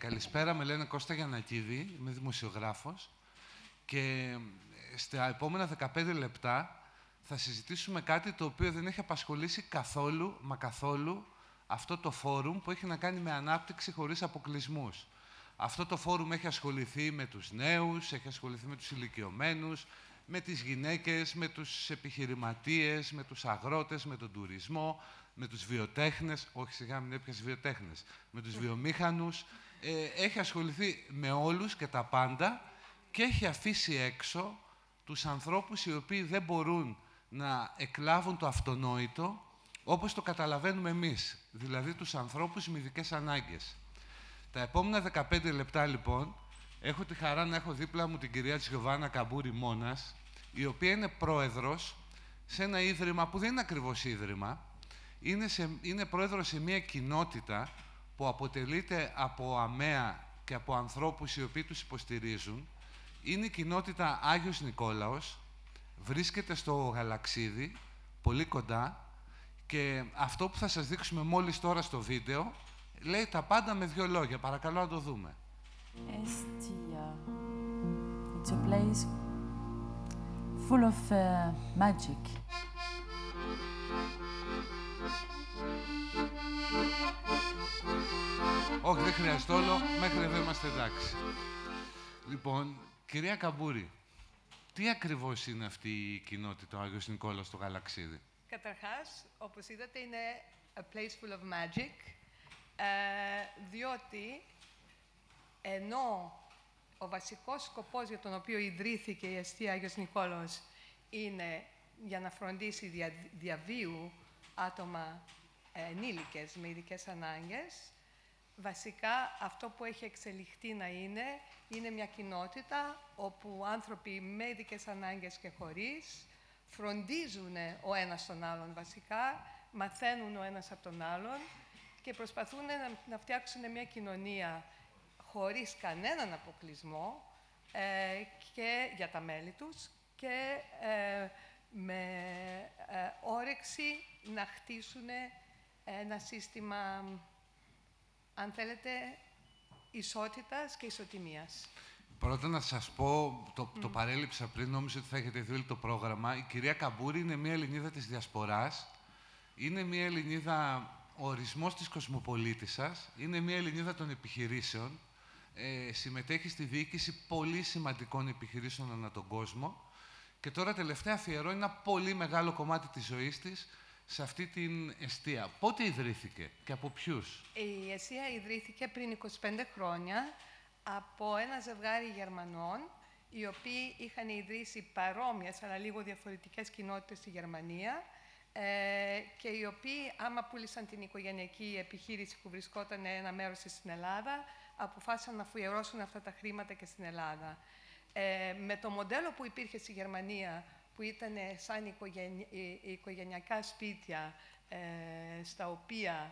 Καλησπέρα, με λένε Κώστα Γιannakidis, είμαι δημοσιογράφος και στα επόμενα 15 λεπτά θα συζητήσουμε κάτι το οποίο δεν έχει απασχολήσει καθόλου, μα καθόλου, αυτό το φόρουμ που έχει να κάνει με ανάπτυξη χωρίς αποκλεισμούς. Αυτό το φόρουμ έχει ασχοληθεί με τους νέους, έχει ασχοληθεί με τους ηλικιωμένους, με τις γυναίκες, με τους επιχειρηματίες, με τους αγρότες, με τον τουρισμό, με τους βιοτέχνες, όχι σιγά μην έπιασε βιοτέχνες, με τους βιομήχανους. Έχει ασχοληθεί με όλους και τα πάντα και έχει αφήσει έξω τους ανθρώπους οι οποίοι δεν μπορούν να εκλάβουν το αυτονόητο όπως το καταλαβαίνουμε εμείς, δηλαδή τους ανθρώπους με ειδικές ανάγκες. Τα επόμενα 15 λεπτά, λοιπόν, έχω τη χαρά να έχω δίπλα μου την κυρία Giovanna Kampouri Monnas, η οποία είναι πρόεδρος σε ένα ίδρυμα που δεν είναι ακριβώς ίδρυμα, είναι πρόεδρος σε μια κοινότητα που αποτελείται από ΑΜΕΑ και από ανθρώπους οι οποίοι τους υποστηρίζουν. Είναι η κοινότητα Άγιος Nikolaos, βρίσκεται στο Γαλαξίδι, πολύ κοντά, και αυτό που θα σας δείξουμε μόλις τώρα στο βίντεο λέει τα πάντα με 2 λόγια. Παρακαλώ να το δούμε. Estia. It's a place full of magic. Όχι, δεν χρειάζεται όλο. Μέχρι εδώ είμαστε εντάξει. Λοιπόν, κυρία Καμπούρη, τι ακριβώς είναι αυτή η κοινότητα, ο Άγιος Νικόλαος στο Γαλαξίδι? Καταρχάς, όπως είδατε, είναι a place full of magic, διότι ενώ ο βασικός σκοπός για τον οποίο ιδρύθηκε η Estia Άγιος Νικόλαος είναι για να φροντίσει διαβίου άτομα ενήλικες με ειδικές ανάγκες, βασικά αυτό που έχει εξελιχθεί να είναι μια κοινότητα όπου άνθρωποι με ειδικές ανάγκες και χωρίς φροντίζουν ο ένας τον άλλον βασικά, μαθαίνουν ο ένας από τον άλλον και προσπαθούν να φτιάξουν μια κοινωνία χωρίς κανέναν αποκλεισμό και για τα μέλη τους και με όρεξη να χτίσουν ένα σύστημα, αν θέλετε, ισότητας και ισοτιμίας. Πρώτα να σας πω, το παρέλειψα πριν, νόμιζα ότι θα έχετε δει το πρόγραμμα. Η κυρία Καμπούρη είναι μια Ελληνίδα της Διασποράς, είναι μια Ελληνίδα, ο ορισμός της κοσμοπολίτισσας, είναι μια Ελληνίδα των επιχειρήσεων, συμμετέχει στη διοίκηση πολύ σημαντικών επιχειρήσεων ανά τον κόσμο και τώρα τελευταία αφιερώνει ένα πολύ μεγάλο κομμάτι της ζωής της σε αυτή την εστία. Πότε ιδρύθηκε και από ποιους? Η εστία ιδρύθηκε πριν 25 χρόνια από ένα ζευγάρι Γερμανών, οι οποίοι είχαν ιδρύσει παρόμοιες αλλά λίγο διαφορετικές κοινότητες στη Γερμανία και οι οποίοι, άμα πούλησαν την οικογενειακή επιχείρηση που βρισκόταν ένα μέρος στην Ελλάδα, αποφάσισαν να αφιερώσουν αυτά τα χρήματα και στην Ελλάδα. Με το μοντέλο που υπήρχε στη Γερμανία, που ήταν σαν οικογενειακά σπίτια, στα οποία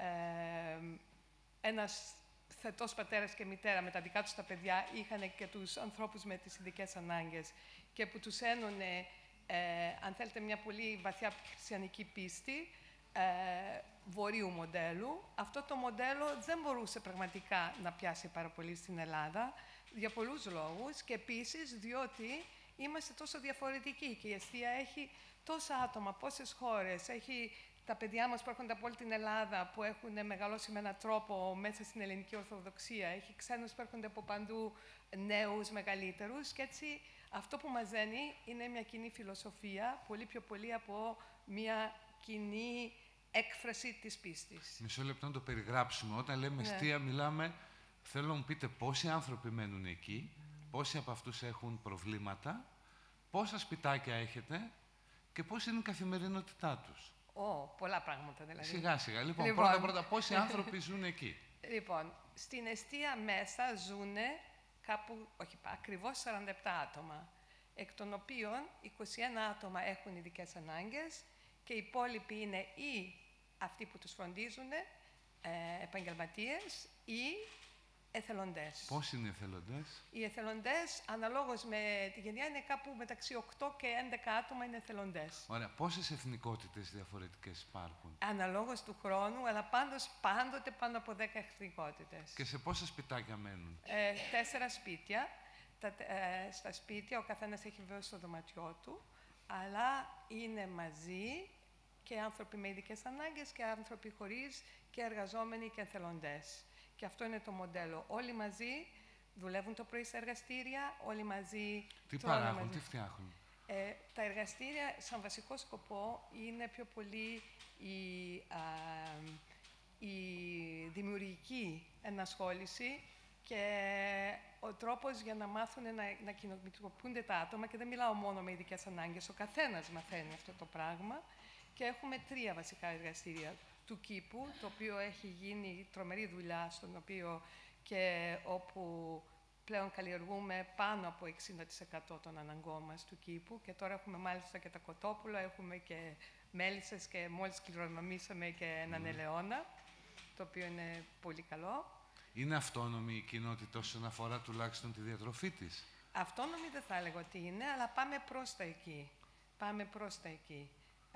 ένας θετός πατέρας και μητέρα με τα δικά τους τα παιδιά είχαν και τους ανθρώπους με τις ειδικές ανάγκες και που τους ένωνε, αν θέλετε, μια πολύ βαθιά χριστιανική πίστη, βορείου μοντέλου. Αυτό το μοντέλο δεν μπορούσε πραγματικά να πιάσει πάρα πολύ στην Ελλάδα για πολλούς λόγους και επίσης διότι είμαστε τόσο διαφορετικοί και η Εστία έχει τόσα άτομα, πόσες χώρες, έχει τα παιδιά μας που έρχονται από όλη την Ελλάδα, που έχουν μεγαλώσει με έναν τρόπο μέσα στην ελληνική Ορθοδοξία, έχει ξένους που έρχονται από παντού, νέους, μεγαλύτερους και έτσι αυτό που μας δένει είναι μια κοινή φιλοσοφία, πολύ πιο πολύ από μια κοινή έκφραση της πίστης. Μισό λεπτό να το περιγράψουμε. Όταν λέμε εστία, μιλάμε, θέλω να μου πείτε πόσοι άνθρωποι μένουν εκεί, πόσοι από αυτούς έχουν προβλήματα, πόσα σπιτάκια έχετε και πώς είναι η καθημερινότητά τους. Πολλά πράγματα δηλαδή. Σιγά σιγά. Λοιπόν, πρώτα, πόσοι άνθρωποι ζουν εκεί? Λοιπόν, στην εστία μέσα ζουν κάπου, όχι ακριβώς 47 άτομα, εκ των οποίων 21 άτομα έχουν ειδικές ανάγκες και οι υπόλοιποι είναι ή αυτοί που τους φροντίζουν, επαγγελματίες ή εθελοντές. Πώς είναι οι εθελοντές? Οι εθελοντές, αναλόγως με τη γενιά, είναι κάπου μεταξύ 8 και 11 άτομα είναι εθελοντές. Ωραία. Πόσες εθνικότητες διαφορετικές υπάρχουν? Αναλόγως του χρόνου, αλλά πάντοτε πάνω από 10 εθνικότητες. Και σε πόσα σπιτάκια μένουν? 4 σπίτια. Στα σπίτια ο καθένας έχει βέβαια στο δωματιό του, αλλά είναι μαζί και άνθρωποι με ειδικές ανάγκες και άνθρωποι χωρίς και εργαζόμενοι και εθελοντές. Και αυτό είναι το μοντέλο. Όλοι μαζί δουλεύουν το πρωί στα εργαστήρια, όλοι μαζί Τι τρώνε παράγουν, μαζί. τι φτιάχνουν? Τα εργαστήρια, σαν βασικό σκοπό, είναι πιο πολύ η δημιουργική ενασχόληση και ο τρόπος για να μάθουν να κοινωνικοποιούνται τα άτομα, και δεν μιλάω μόνο με ειδικές ανάγκες, ο καθένας μαθαίνει αυτό το πράγμα. Και έχουμε 3 βασικά εργαστήρια του κήπου, το οποίο έχει γίνει τρομερή δουλειά, στον οποίο και όπου πλέον καλλιεργούμε πάνω από 60% των αναγκών μας του κήπου, και τώρα έχουμε μάλιστα και τα κοτόπουλα, έχουμε και μέλισσες και μόλις κληρονομήσαμε και έναν ελαιόνα, το οποίο είναι πολύ καλό. Είναι αυτόνομη η κοινότητα όσον αφορά τουλάχιστον τη διατροφή της? Αυτόνομη δεν θα έλεγα ότι είναι, αλλά πάμε προς τα εκεί. Πάμε προς τα εκεί.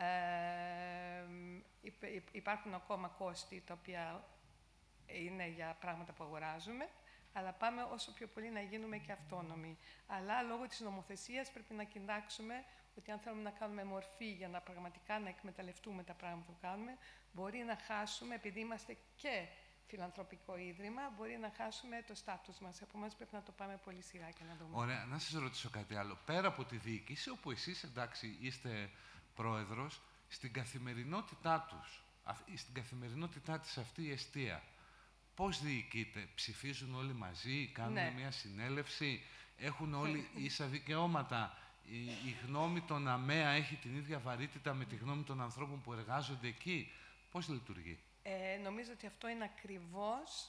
Υπάρχουν ακόμα κόστη τα οποία είναι για πράγματα που αγοράζουμε, αλλά πάμε όσο πιο πολύ να γίνουμε και αυτόνομοι. Αλλά λόγω της νομοθεσίας πρέπει να κοιτάξουμε ότι αν θέλουμε να κάνουμε μορφή για να πραγματικά να εκμεταλλευτούμε τα πράγματα που κάνουμε, μπορεί να χάσουμε, επειδή είμαστε και φιλανθρωπικό ίδρυμα, μπορεί να χάσουμε το στάτους μας. Επομένως πρέπει να το πάμε πολύ σειρά και να δούμε. Ωραία, να σας ρωτήσω κάτι άλλο. Πέρα από τη διοίκηση, όπου εσείς, εντάξει, είστε πρόεδρος, στην καθημερινότητά τους, στην καθημερινότητά της αυτή η εστία, πώς διοικείται? Ψηφίζουν όλοι μαζί, κάνουν μια συνέλευση, έχουν όλοι ίσα δικαιώματα? Η γνώμη των ΑΜΕΑ έχει την ίδια βαρύτητα με τη γνώμη των ανθρώπων που εργάζονται εκεί? Πώς λειτουργεί? Νομίζω ότι αυτό είναι ακριβώς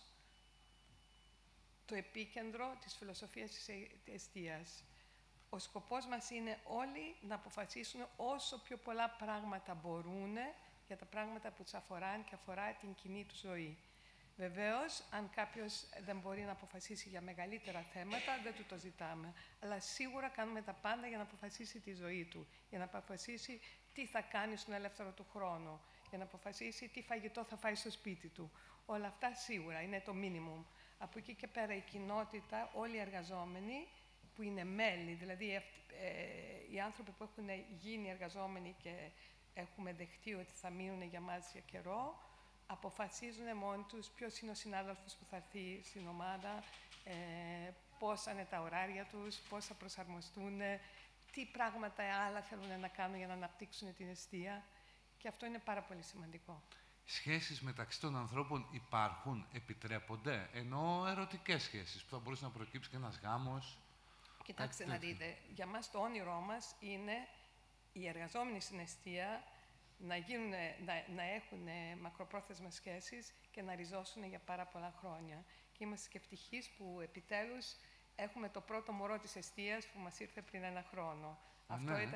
το επίκεντρο της φιλοσοφίας της εστίας. Ο σκοπός μας είναι όλοι να αποφασίσουν όσο πιο πολλά πράγματα μπορούν για τα πράγματα που τους αφορά και αφορά την κοινή του ζωή. Βεβαίως, αν κάποιος δεν μπορεί να αποφασίσει για μεγαλύτερα θέματα, δεν του το ζητάμε. Αλλά σίγουρα κάνουμε τα πάντα για να αποφασίσει τη ζωή του, για να αποφασίσει τι θα κάνει στον ελεύθερο του χρόνο, για να αποφασίσει τι φαγητό θα φάει στο σπίτι του. Όλα αυτά σίγουρα είναι το minimum. Από εκεί και πέρα η κοινότητα, όλοι οι εργαζόμενοι που είναι μέλη, δηλαδή οι άνθρωποι που έχουν γίνει εργαζόμενοι και έχουμε δεχτεί ότι θα μείνουν για μας για καιρό, αποφασίζουν μόνοι τους ποιος είναι ο συνάδελφος που θα έρθει στην ομάδα, πώς είναι τα ωράρια τους, πώς θα προσαρμοστούν, τι πράγματα άλλα θέλουν να κάνουν για να αναπτύξουν την εστία. Και αυτό είναι πάρα πολύ σημαντικό. Σχέσεις μεταξύ των ανθρώπων υπάρχουν, επιτρέπονται, ενώ ερωτικές σχέσεις, που θα μπορούσε να προκύψει και ένας γάμος? Κοιτάξτε να δείτε, για μας το όνειρό μας είναι οι εργαζόμενοι στην εστία να έχουν μακροπρόθεσμες σχέσεις και να ριζώσουν για πάρα πολλά χρόνια. Και είμαστε και ευτυχείς που επιτέλους έχουμε το πρώτο μωρό της εστίας που μας ήρθε πριν 1 χρόνο. Αυτό ήταν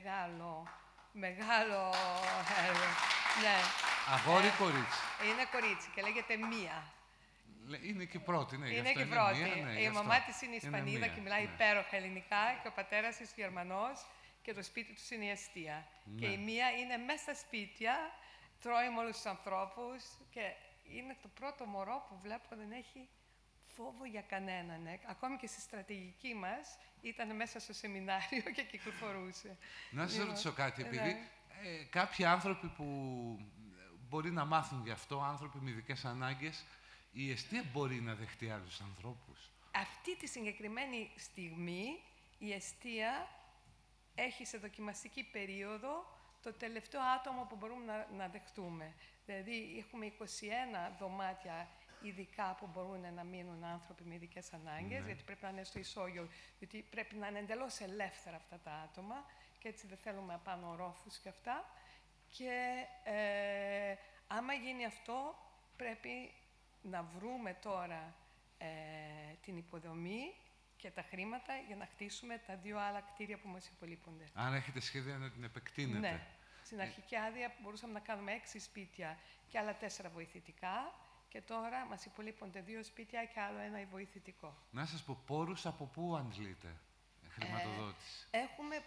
μεγάλο έργο. Ναι. Αγόρι ή κορίτσι? Είναι κορίτσι και λέγεται Μία. Είναι και πρώτη, ναι. Είναι και πρώτη. Η μαμά της είναι Ισπανίδα και μιλάει υπέροχα ελληνικά και ο πατέρας της Γερμανός και το σπίτι τους είναι η Εστία. Ναι. Και η Μία είναι μέσα στα σπίτια, τρώει με όλους τους ανθρώπους και είναι το πρώτο μωρό που βλέπω δεν έχει φόβο για κανέναν. Ακόμη και στη στρατηγική μας ήταν μέσα στο σεμινάριο και κυκλοφορούσε. Να σας ρωτήσω κάτι, επειδή κάποιοι άνθρωποι που μπορεί να μάθουν γι' αυτό, άνθρωποι με ειδικές ανάγκες, η εστία μπορεί να δεχτεί άλλους ανθρώπους? Αυτή τη συγκεκριμένη στιγμή η εστία έχει σε δοκιμαστική περίοδο το τελευταίο άτομο που μπορούμε να δεχτούμε. Δηλαδή έχουμε 21 δωμάτια ειδικά που μπορούν να μείνουν άνθρωποι με ειδικές ανάγκες, γιατί πρέπει να είναι στο ισόγειο, γιατί πρέπει να είναι εντελώς ελεύθερα αυτά τα άτομα και έτσι δεν θέλουμε απάνω ορόφους και αυτά. Και άμα γίνει αυτό, πρέπει να βρούμε τώρα την υποδομή και τα χρήματα για να χτίσουμε τα 2 άλλα κτίρια που μας υπολείπονται. Αν έχετε σχέδια να την επεκτείνετε. Ναι. Στην αρχική άδεια μπορούσαμε να κάνουμε 6 σπίτια και άλλα 4 βοηθητικά και τώρα μας υπολείπονται 2 σπίτια και άλλο ένα βοηθητικό. Να σας πω, πόρους από πού αντλείτε χρηματοδότηση? Έχουμε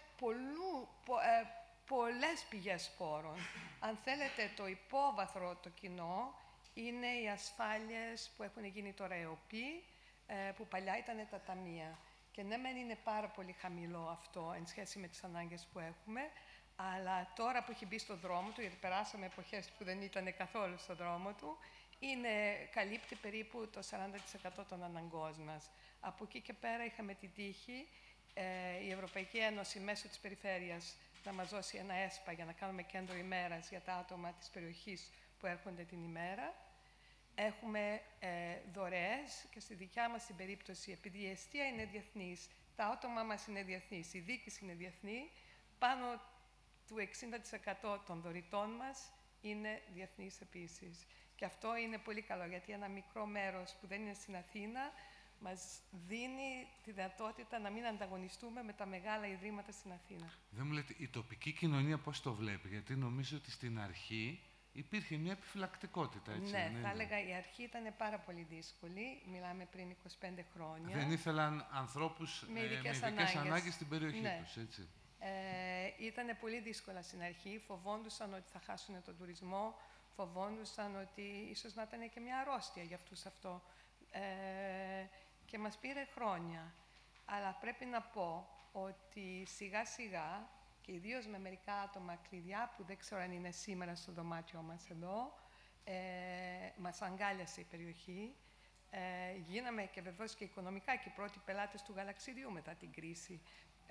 πολλές πηγές πόρων. Αν θέλετε, το υπόβαθρο, το κοινό, είναι οι ασφάλειες που έχουν γίνει τώρα ΕΟΠΗ, που παλιά ήταν τα ταμεία. Και ναι, μεν είναι πάρα πολύ χαμηλό αυτό εν σχέση με τις ανάγκες που έχουμε, αλλά τώρα που έχει μπει στο δρόμο του, γιατί περάσαμε εποχές που δεν ήταν καθόλου στο δρόμο του, καλύπτει περίπου το 40% των αναγκών μας. Από εκεί και πέρα είχαμε την τύχη η Ευρωπαϊκή Ένωση μέσω της περιφέρειας να μας δώσει ένα ΕΣΠΑ για να κάνουμε κέντρο ημέρας για τα άτομα της περιοχής που έρχονται την ημέρα. Έχουμε δωρεές και στη δικιά μας την περίπτωση, επειδή η Εστία είναι διεθνής, τα άτομα μας είναι διεθνής, η διοίκηση είναι διεθνή, πάνω του 60% των δωρητών μας είναι διεθνής επίσης. Και αυτό είναι πολύ καλό, γιατί ένα μικρό μέρος που δεν είναι στην Αθήνα μας δίνει τη δυνατότητα να μην ανταγωνιστούμε με τα μεγάλα ιδρύματα στην Αθήνα. Δεν μου λέτε, η τοπική κοινωνία πώς το βλέπει? Γιατί νομίζω ότι στην αρχή υπήρχε μια επιφυλακτικότητα, έτσι. Ναι, θα έλεγα η αρχή ήταν πάρα πολύ δύσκολη. Μιλάμε πριν 25 χρόνια. Δεν ήθελαν ανθρώπους με ειδικές ανάγκες στην περιοχή τους, έτσι. Ήταν πολύ δύσκολα στην αρχή. Φοβόντουσαν ότι θα χάσουν τον τουρισμό. Φοβόντουσαν ότι ίσως να ήταν και μια αρρώστια για αυτούς αυτό. Και μας πήρε χρόνια. Αλλά πρέπει να πω ότι σιγά σιγά, και ιδίως με μερικά άτομα κλειδιά που δεν ξέρω αν είναι σήμερα στο δωμάτιο μας εδώ, μας αγκάλιασε η περιοχή. Γίναμε και βεβαίως και οικονομικά και οι πρώτοι πελάτες του γαλαξιδιού μετά την κρίση.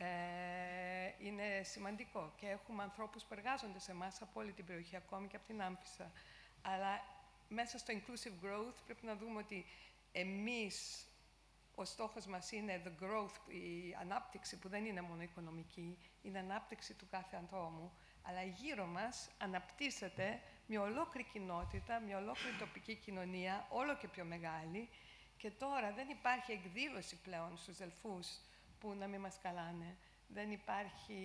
Είναι σημαντικό και έχουμε ανθρώπους που εργάζονται σε εμάς από όλη την περιοχή, ακόμη και από την Άμφισσα. Αλλά μέσα στο inclusive growth πρέπει να δούμε ότι εμείς, ο στόχος μας είναι the growth, η ανάπτυξη που δεν είναι μόνο οικονομική, είναι ανάπτυξη του κάθε ανθρώπου, αλλά γύρω μας αναπτύσσεται μια ολόκληρη κοινότητα, μια ολόκληρη τοπική κοινωνία, όλο και πιο μεγάλη, και τώρα δεν υπάρχει εκδήλωση πλέον στους Δελφούς που να μην μας καλάνε. Δεν υπάρχει,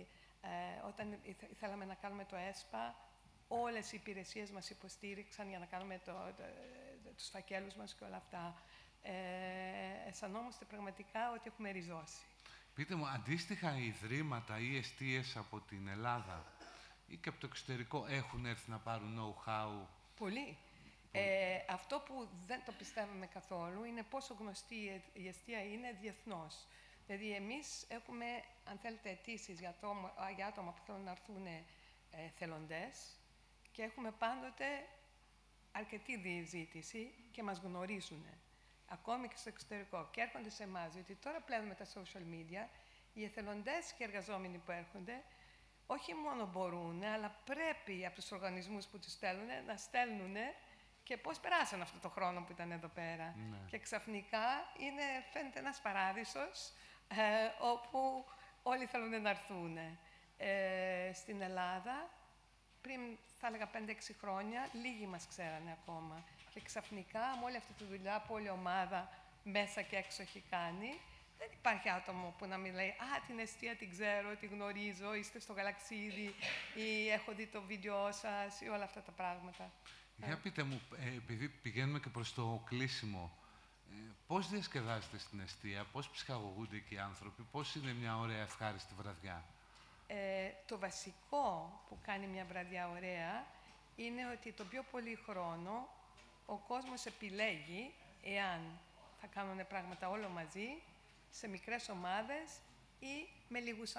όταν θέλαμε να κάνουμε το ΕΣΠΑ, όλες οι υπηρεσίες μας υποστήριξαν για να κάνουμε τους φακέλους μας και όλα αυτά. Αισθανόμαστε πραγματικά ότι έχουμε ριζώσει. Πείτε μου, αντίστοιχα ιδρύματα ή εστίες από την Ελλάδα ή και από το εξωτερικό έχουν έρθει να πάρουν know-how? Πολύ. Αυτό που δεν το πιστεύουμε καθόλου είναι πόσο γνωστή η Εστία είναι διεθνώς. Δηλαδή, εμείς έχουμε, αν θέλετε, αιτήσεις για άτομα που θέλουν να έρθουν θελοντές και έχουμε πάντοτε αρκετή διεζήτηση και μας γνωρίζουν, ακόμη και στο εξωτερικό, και έρχονται σε εμάς, διότι τώρα πλέον με τα social media, οι εθελοντές και εργαζόμενοι που έρχονται, όχι μόνο μπορούν, αλλά πρέπει από τους οργανισμούς που τους στέλνουν να στέλνουν και πώς περάσαν αυτό το χρόνο που ήταν εδώ πέρα. Ναι. Και ξαφνικά φαίνεται ένας παράδεισος όπου όλοι θέλουν να έρθουν. Στην Ελλάδα, πριν θα έλεγα 5-6 χρόνια, λίγοι μας ξέρανε ακόμα. Και ξαφνικά, με όλη αυτή τη δουλειά που όλη η ομάδα μέσα και έξω έχει κάνει, δεν υπάρχει άτομο που να μην λέει «Α, την Εστία την ξέρω, τη γνωρίζω, είστε στο γαλαξίδι» ή «Έχω δει το βίντεο σας» ή όλα αυτά τα πράγματα. Για πείτε μου, επειδή πηγαίνουμε και προς το κλείσιμο, πώς διασκεδάζετε στην Εστία, πώς ψυχαγωγούνται εκεί οι άνθρωποι, πώς είναι μια ωραία ευχάριστη βραδιά? Το βασικό που κάνει μια βραδιά ωραία είναι ότι το πιο πολύ χρόνο ο κόσμος επιλέγει εάν θα κάνουν πράγματα όλο μαζί, σε μικρές ομάδες ή με λίγους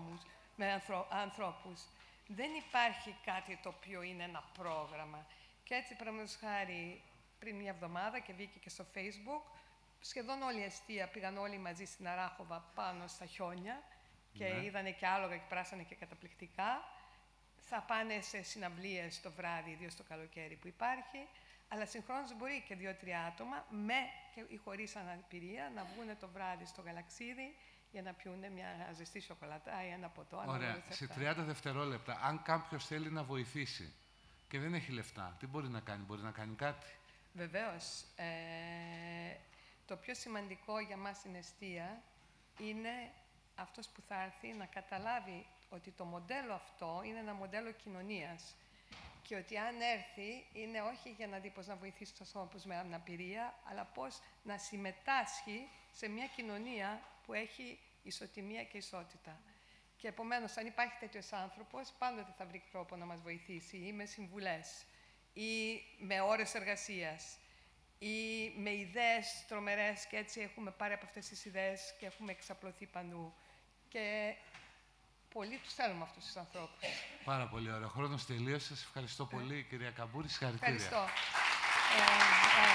ανθρώπους. Δεν υπάρχει κάτι το οποίο είναι ένα πρόγραμμα. Και έτσι, παραδείγματος χάρη, πριν μια εβδομάδα και βγήκε και στο Facebook, σχεδόν όλη η Εστία πήγαν όλοι μαζί στην Αράχοβα πάνω στα χιόνια και είδανε και άλογα και πράσανε και καταπληκτικά. Θα πάνε σε συναυλίες το βράδυ, ιδίως το καλοκαίρι που υπάρχει, αλλά συγχρόνως μπορεί και 2-3 άτομα, με ή χωρίς αναπηρία, να βγουν το βράδυ στο γαλαξίδι για να πιούνε μια ζεστή σοκολάτα ή ένα ποτό. Ωραία. Σε 30 δευτερόλεπτα, αν κάποιος θέλει να βοηθήσει και δεν έχει λεφτά, τι μπορεί να κάνει? Μπορεί να κάνει κάτι? Βεβαίως. Το πιο σημαντικό για μας στην Εστία είναι αυτός που θα έρθει να καταλάβει ότι το μοντέλο αυτό είναι ένα μοντέλο κοινωνίας. Και ότι αν έρθει, είναι όχι για να δει πώς να βοηθήσει τους ανθρώπους με αναπηρία, αλλά πώς να συμμετάσχει σε μια κοινωνία που έχει ισοτιμία και ισότητα. Και επομένως, αν υπάρχει τέτοιος άνθρωπος, πάντοτε θα βρει τρόπο να μας βοηθήσει, ή με συμβουλές, ή με ώρες εργασίας, ή με ιδέες τρομερές, και έτσι έχουμε πάρει από αυτές τις ιδέες και έχουμε εξαπλωθεί παντού. Και πολύ τους θέλουμε αυτούς τους ανθρώπους. Πάρα πολύ ωραία. Ο χρόνος τελείωσε. Σας ευχαριστώ πολύ, κυρία Καμπούρη. Συγχαρητήρια. Ευχαριστώ.